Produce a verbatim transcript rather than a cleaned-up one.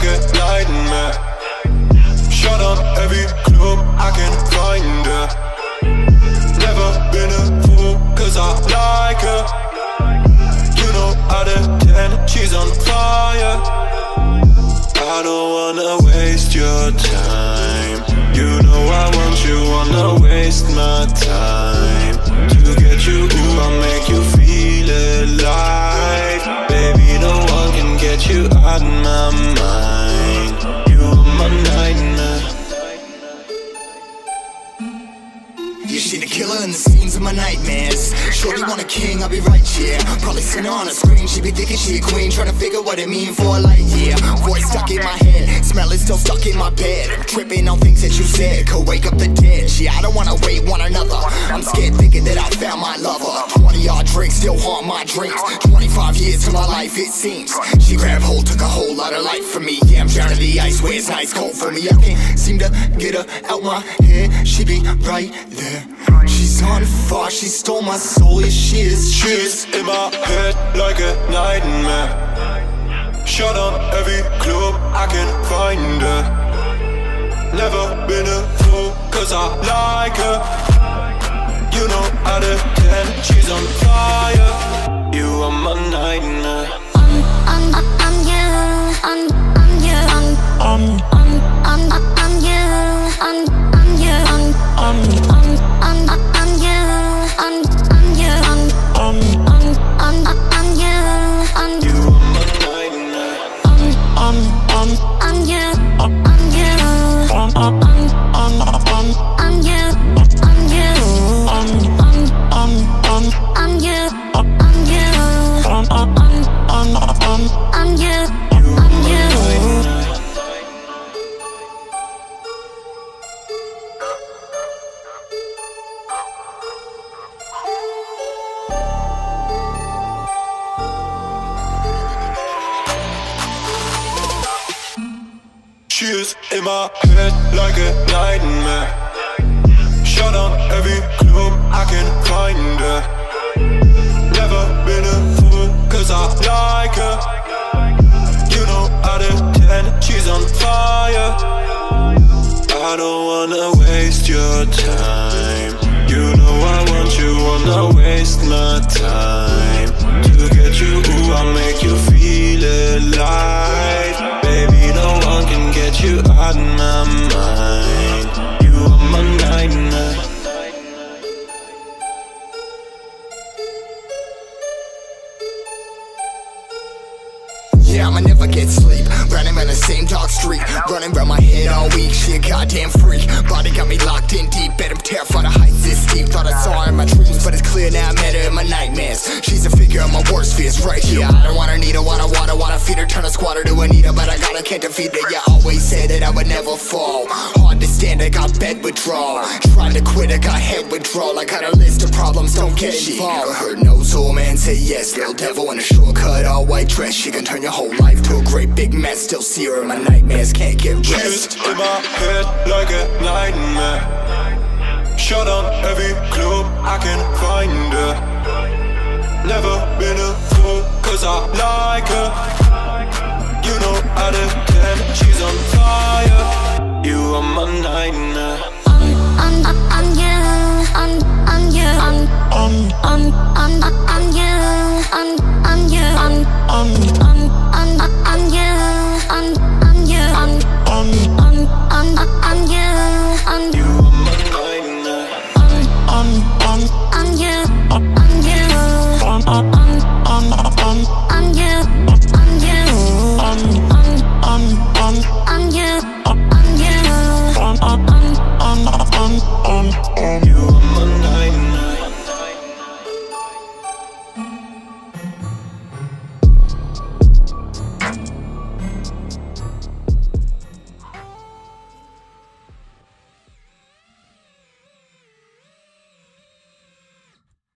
like a nightmare. Shut on every club I can find her. Never been a fool, cause I like her. You know out of ten, she's on fire. I don't wanna waste your time. You know I want you, wanna waste my time. To get you, ooh, I'll make you feel alive. Baby, no one can get you out of my mind. You are my nightmare. Yeah, she the killer in the scenes of my nightmares. Shorty want a king, I'll be right here. Probably seen her on a screen, she be thinking she a queen. Trying to figure what it mean for a light year. Voice stuck in my head, smell is still stuck in my bed. I'm tripping on things that you said, could wake up the dead. Yeah, I don't wanna wait one another. I'm scared thinking that I found my lover. Twenty odd drinks still haunt my dreams. Twenty-five years to my life it seems. She grabbed hold, took a whole lot of life from me. Yeah, I'm drowning the ice where it's nice cold for me. I can't seem to get her out my head. She be right there. She's on fire, she stole my soul, yeah she is. She's in my head like a nightmare. Shut on every club I can find her. Never been a fool, cause I like her. You know out of ten, she's on fire. You are my nightmare. I'm, I'm, I'm you, I'm, I'm you, I'm, I'm, I'm, I'm, I'm you, I'm, I'm you, I'm, I'm, I'm, I'm, I'm you, I'm, I'm you, I'm, I'm, I'm, I'm, I'm you, I'm, You are my nightmare. I'm, I'm, I'm, I'm you, I'm you, I'm, I'm, I'm, I'm, I'm you, I'm you, I'm, I'm, I'm, I'm, I'm you, I'm you, I'm, I'm, I'm, I'm, I'm you, I'm you. She is in my head like a nightmare. Shut on every club I can find her. Never been a fool, cause I like her. You know out of ten, she's on fire. I don't wanna waste your time. You know I want you, wanna waste my time. To get you, ooh, I'll make you feel alive. Baby, no one can get you out of my mind. You are my nightmare. Yeah, I'ma never get sleep. Running around the same dark street. Running around my head all week. She a goddamn freak. Body got me locked in deep. Bet I'm terrified of heights this steep. Thought I saw her in my dreams, but it's clear now I met her in my nightmares. She's a figure of my worst fears right here. I don't wanna need her, wanna wanna wanna feed her. Turn a squatter to a Anita, but I gotta can't defeat her. Yeah, always said that I would never fall. Hard to stand, I got bed withdrawal. Trying to quit, I got head withdrawal. I got a list of problems, don't get involved. Her nose, old man say yes. Little devil in a shortcut, all white dress. She can turn your whole life to a great big mess. Still see her in my nightmares, can't get rest. She's in my head like a nightmare. Shut on every club I can find her. Never been a fool, cause I like her. You know out of ten, she's on fire. You are my nightmare. I'm, I'm, I'm you, I'm, I'm you, I'm, I'm, I'm, I'm, I'm you, I'm, I'm you, I'm, I'm, I'm,